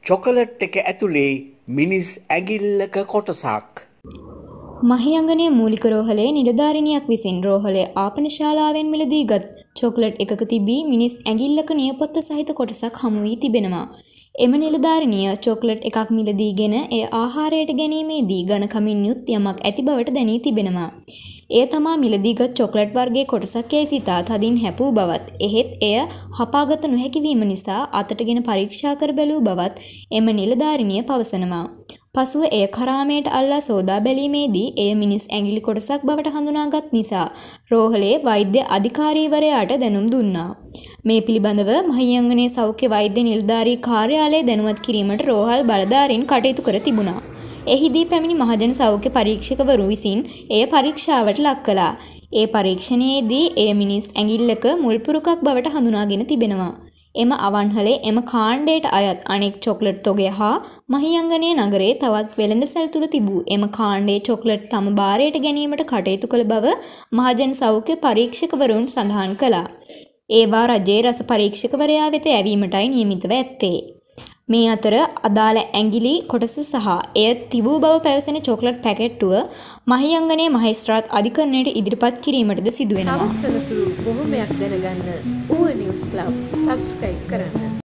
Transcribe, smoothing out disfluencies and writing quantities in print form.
Chocolate එක ඇතුලේ මිනිස් ඇඟිල්ලක කොටසක්. මහියංගනයේ මූලික රෝහලේ නිලධාරිනියක් විසින් රෝහලේ ආපන ශාලාවෙන් මිලදී ගත් චොකලට් එකක තිබී මිනිස් ඇඟිල්ලක නියපොත්ත සහිත කොටසක් හමු වී තිබෙනවා. එම නිලධාරිනිය චොකලට් එකක් මිලදීගෙන එය ආහාරයට ගැනීමේදී ඝනකමින් යුත් යමක් ඇති බවට දැනී තිබෙනවා. එය තමා මිලදීගත් චොකලට් වර්ගයේ කොටසක් යැයි සිතා තදින් හැපූ බවත්, එහෙත් එය හපාගත නොහැකි වීම නිසා අතටගෙන පරීක්ෂා කර බැලූ බවත් එම නිලධාරිනිය පවසනවා. පසුව එය කරාමයට අල්ලා සෝදා බැලීමේදී එය මිනිස් ඇඟිලි කොටසක් බවට හඳුනාගත් නිසා රෝහලේ වෛද්‍ය අධිකාරීවරයාට දැනුම් දුන්නා. මේ පිළිබඳව මහියංගනයේ සෞඛ්‍ය වෛද්‍ය නිලධාරී කාර්යාලය දැනුවත් කිරීමට රෝහල් බලධාරීන් කටයුතු කර තිබුණා. එහිදී පැමිණි මහජන සෞඛ්‍ය පරීක්ෂකවරු විසින් එය පරීක්ෂාවට ලක් කළා. ඒ පරීක්ෂණයේදී එය මිනිස් ඇඟිල්ලක මුල් පුරුකක් බවට හඳුනාගෙන තිබෙනවා. එම අවන්හලේ එම කාණ්ඩයට අයත් අනෙක් චොකලට් තොගය හා මහියංගනයේ නගරයේ තවත් වෙළඳසැල් තුල තිබූ එම කාණ්ඩයේ චොකලට් තම බාරයට ගැනීමට කටයුතු කළ බව මහජන සෞඛ්‍ය පරීක්ෂකවරුන් සඳහන් කළා. ඒවා රජයේ රස පරීක්ෂකවරයා වෙත යැවීමටයි නියමිතව ඇත්තේ. මේ අතර අදාළ ඇඟිලි කොටස සහ එය තිබූ බව පැවසෙන චොකලට් පැකට්ටුව මහියංගනයේ මහේස්ත්‍රාත් අධිකරණයට ඉදිරිපත් කිරීමටද සිදු වෙනවා. තවත් තනතුරු බොහොමයක් දැනගන්න ඌව නිවුස් ක්ලබ් සබ්ස්ක්‍රයිබ් කරන්න.